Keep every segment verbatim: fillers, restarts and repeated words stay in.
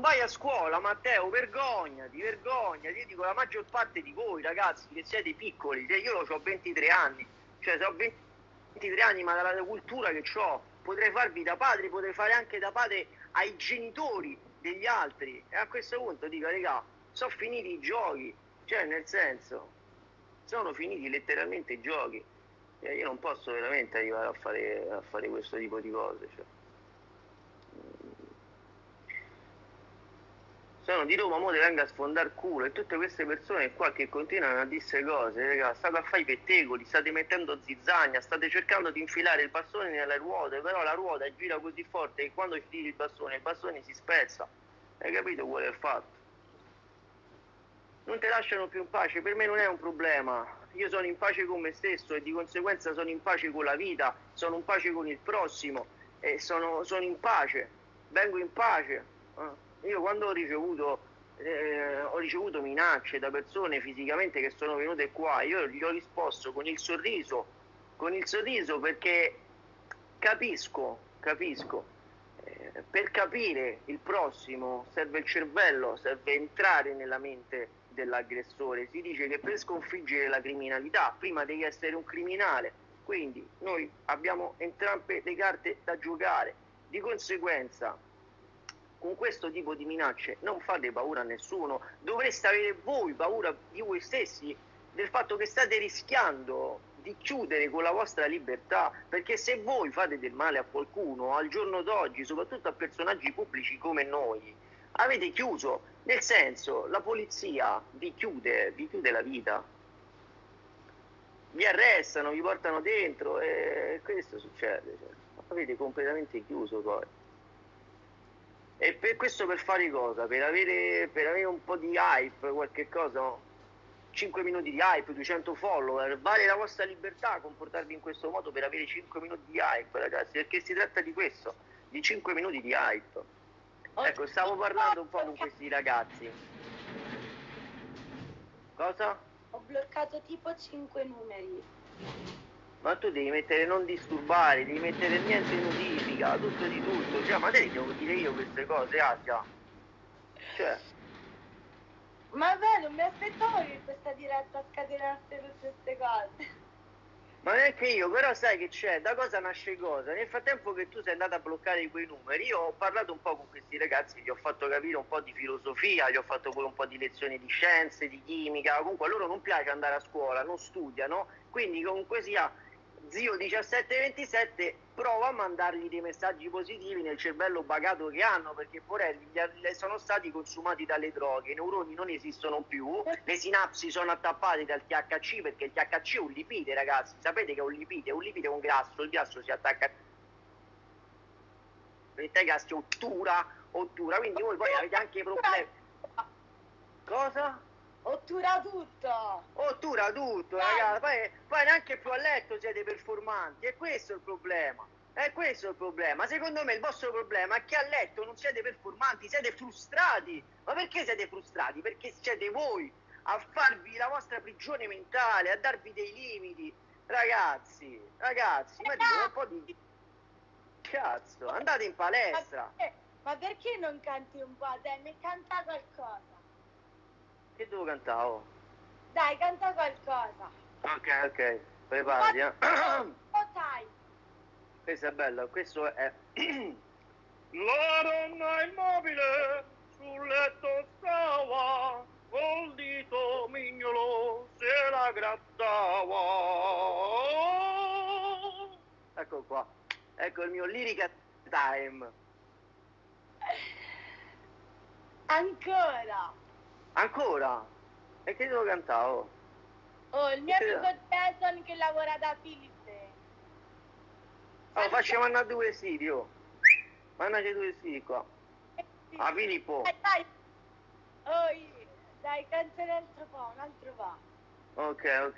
vai a scuola, Matteo, vergognati, vergognati. Io dico la maggior parte di voi, ragazzi, che siete piccoli, io ho ventitré anni, cioè ho ventitré anni, ma dalla cultura che ho, potrei farvi da padre, potrei fare anche da padre ai genitori degli altri. E a questo punto dico, raga, sono finiti i giochi, cioè nel senso, sono finiti letteralmente i giochi. Io non posso veramente arrivare a fare, a fare questo tipo di cose, cioè. Sono di Roma, mo te venga a sfondare culo, e tutte queste persone qua che continuano a dire queste cose, raga, state a fare i pettegoli, state mettendo zizzagna, state cercando di infilare il bastone nelle ruote, però la ruota gira così forte che quando ci tiri il bastone, il bastone si spezza. Hai capito qual è il fatto? Non ti lasciano più in pace, per me non è un problema. Io sono in pace con me stesso e di conseguenza sono in pace con la vita, sono in pace con il prossimo e sono, sono in pace, vengo in pace. Eh. Io quando ho ricevuto, eh, ho ricevuto minacce da persone fisicamente che sono venute qua, io gli ho risposto con il sorriso, con il sorriso perché capisco, capisco. Eh, per capire il prossimo serve il cervello, serve entrare nella mente dell'aggressore. Si dice che per sconfiggere la criminalità prima devi essere un criminale, quindi noi abbiamo entrambe le carte da giocare, di conseguenza con questo tipo di minacce non fate paura a nessuno, dovreste avere voi paura di voi stessi, del fatto che state rischiando di chiudere con la vostra libertà, perché se voi fate del male a qualcuno al giorno d'oggi, soprattutto a personaggi pubblici come noi, avete chiuso, nel senso, la polizia vi chiude, vi chiude la vita, vi arrestano, vi portano dentro e questo succede, cioè, avete completamente chiuso poi. E per questo per fare cosa? Per avere, per avere un po' di hype, qualche cosa, cinque minuti di hype, duecento follower, vale la vostra libertà comportarvi in questo modo per avere cinque minuti di hype, ragazzi, perché si tratta di questo, di cinque minuti di hype. Ecco, stavo parlando un po' con questi ragazzi. Cosa? Ho bloccato tipo cinque numeri. Ma tu devi mettere non disturbare, devi mettere niente notifica, tutto di tutto, cioè ma te devo dire io queste cose, Asia. Cioè. Ma beh, non mi aspettavo che questa diretta scatenasse tutte queste cose. Ma neanche io, però sai che c'è, da cosa nasce cosa? Nel frattempo che tu sei andata a bloccare quei numeri, io ho parlato un po' con questi ragazzi, gli ho fatto capire un po' di filosofia, gli ho fatto pure un po' di lezioni di scienze, di chimica, comunque a loro non piace andare a scuola, non studiano, quindi comunque sia zio diciassette ventisette prova a mandargli dei messaggi positivi nel cervello bagato che hanno, perché porelli sono stati consumati dalle droghe, i neuroni non esistono più, le sinapsi sono attappate dal T H C, perché il T H C è un lipide, ragazzi, sapete che è un lipide, un lipide è un grasso, il grasso si attacca ai grassi, ottura, ottura, quindi voi poi avete anche problemi. Cosa? Ottura tutto! Ottura tutto, ragazzi, poi, poi neanche più a letto siete performanti, e questo è il problema. È questo il problema. Secondo me il vostro problema è che a letto non siete performanti, siete frustrati. Ma perché siete frustrati? Perché siete voi a farvi la vostra prigione mentale, a darvi dei limiti. Ragazzi, ragazzi, ma dico un po' di cazzo, andate in palestra. Ma, ma perché non canti un po'? Dai, mi canta qualcosa. Che devo cantare? Oh? Dai, canta qualcosa. Ok, ok, preparati, eh. Oh, dai. Questo è bello, questo è... La donna immobile sul letto stava, col dito mignolo se la grattava. Ecco qua, ecco il mio lyrica time. Ancora. Ancora? E che devo cantare? Oh, oh il mio amico Jason che lavora da Philips. Oh, facciamo andare due vestiti, oh. Mandaci due vestiti qua. A Filippo. Dai, dai. Oh, dai, canta un altro po', un altro po'. Ok, ok.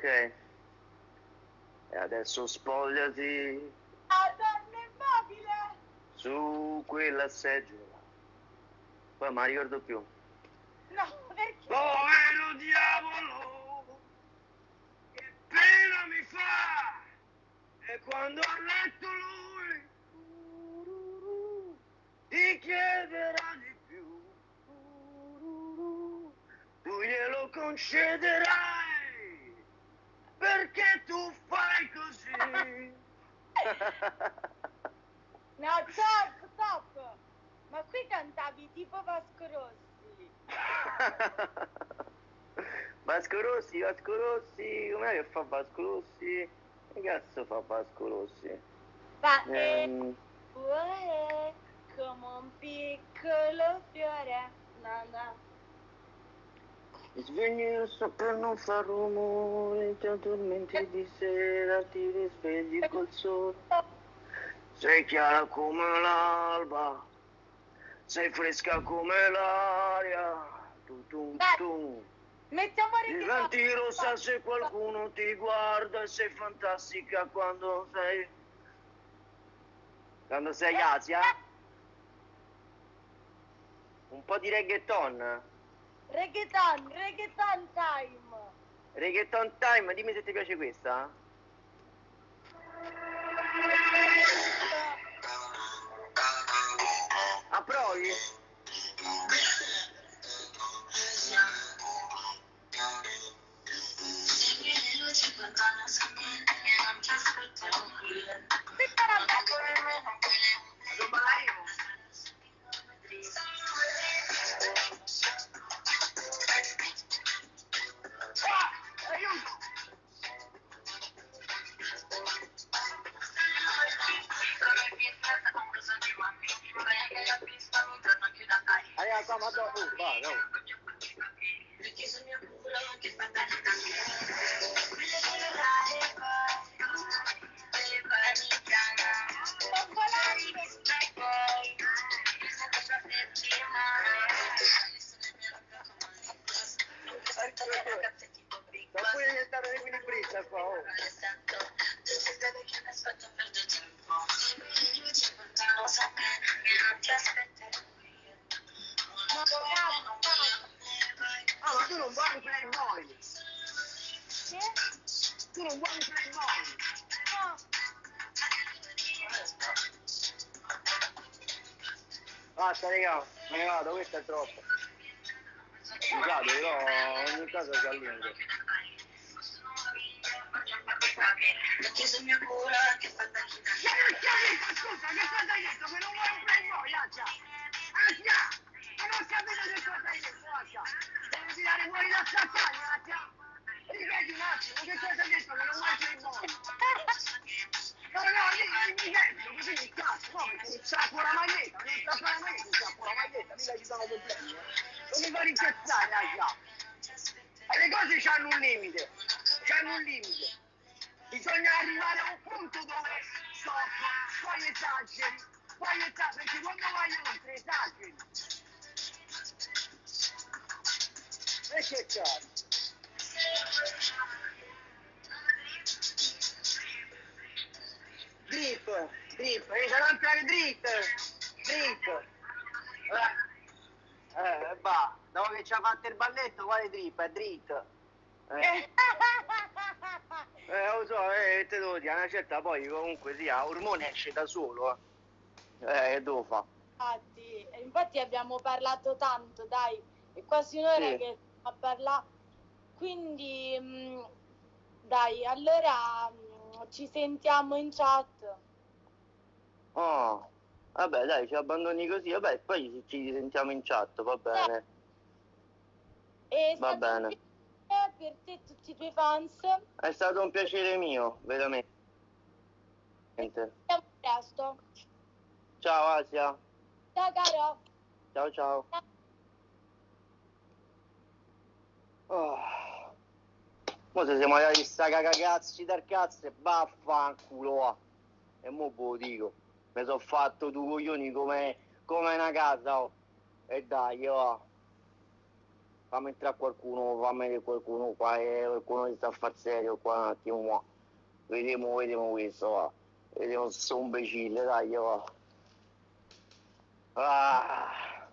E adesso spogliati. La donna immobile. Su quella seggiola. Poi non mi ricordo più. No, perché? Povero diavolo, che pena mi fa! E quando ha letto lui, ti chiederà di più. cederai, perché tu fai così. No, top, top. Ma qui cantavi tipo Vasco Rossi. Vasco Rossi, Vasco Rossi, com'è che fa Vasco Rossi? Che cazzo fa Vasco Rossi? Ma Ehm, è come un piccolo fiore. No, no. Ti svegli sto per non far rumore, ti addormenti di sera, ti risvegli col sole. Sei chiara come l'alba, sei fresca come l'aria. Tu, tu, tu. Mettiamo Diventi rossa se qualcuno ti guarda e sei fantastica quando sei... Quando sei Asia? Un po' di reggaeton. Reggaeton, reggaeton time. Reggaeton time, dimmi se ti piace questa. Approvi? Allora, ma dopo, vai, vai. Sta pure diventando l'equilibrista qua, oh. Ah, ma tu non vuoi un Playboy? Che? Tu non vuoi un Playboy? No. Basta, raga, me ne vado, questo è troppo. Scusate, però ogni cosa si allunga. Scusa, che cosa hai detto? Che non vuoi un Playboy, Asia? Asia! Ma non capito che cosa hai detto, Asia? Devi tirare fuori la staccaglia, Asia! Ripeti un attimo, che cosa hai detto? Che non vuoi Playboy? No, no, io mi sento, così mi cazzo, no, perché mi strappo la maglietta, mi strappo la maglietta, mi strappo la maglietta, mica ci sono problemi, eh. Non mi fa rincazzare, Asia! E le cose hanno un limite, hanno un limite. Bisogna arrivare a un punto dove stop, poi esageri, poi esageri, perché quando vai oltre esageri. E che cazzo? Drip, drip, e sarà entrare drip, drip. Eh, eh, va, dopo che ci ha fatto il balletto, quale drip? È drip. Eh. Eh, lo so, eh, te devo dire, una certa poi comunque sia, ormone esce da solo, eh. Eh, che devo fare? Infatti, infatti abbiamo parlato tanto, dai, è quasi un'ora Sì. che a parlare. Quindi, mh, dai, allora mh, ci sentiamo in chat. Oh, vabbè, dai, ci abbandoni così, vabbè, poi ci sentiamo in chat, va bene. E è Va stato un bene. piacere per te e tutti i tuoi fans. È stato un piacere mio, veramente. Ci vediamo presto. Ciao Asia. Ciao caro. Ciao ciao. Oh. Mo se siamo arrivati a sta cagacazzi dal cazzo e vaffanculo va. E mo ve lo dico. Mi sono fatto due coglioni come, come una casa, oh. E dai, va. Fammi entrare qualcuno, fammi vedere qualcuno qua, eh, qualcuno che sta a far serio qua un attimo, va. Vediamo, vediamo questo, va. Vediamo se sono un imbecille, dai, va. Ah.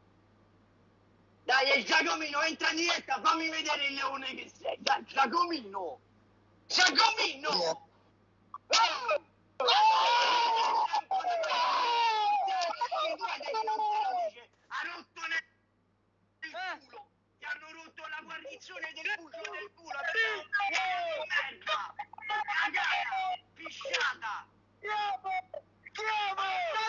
Dai, il Giacomino, entra in diretta, fammi vedere il leone che sei. Dai, Giacomino! Giacomino! Oh! Oh! Ha rotto nel culo! Ti hanno rotto la guarnigione! Cazzone del buco del culo, merda! Cagata! Pisciata! Schiavo! Schiavo!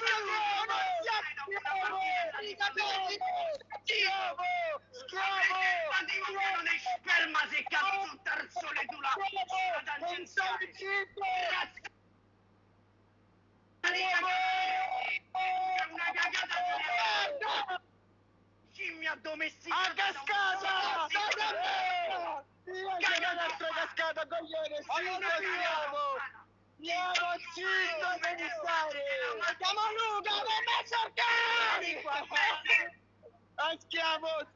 Schiavo! Schiavo! Ma di sperma seccato sul tarzone tu la piscina tangenziale! Cazzo! È una cagata di merda! Scimmia domesticata! A cascata! Cagata altra cascata, coglione! Zitto, schiavo! Schiavo, zitto, devi stare! Siamo Luca, non mi cercare! A schiavo!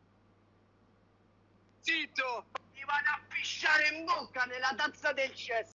Zitto! Ti vado a pisciare in bocca nella tazza del cesso!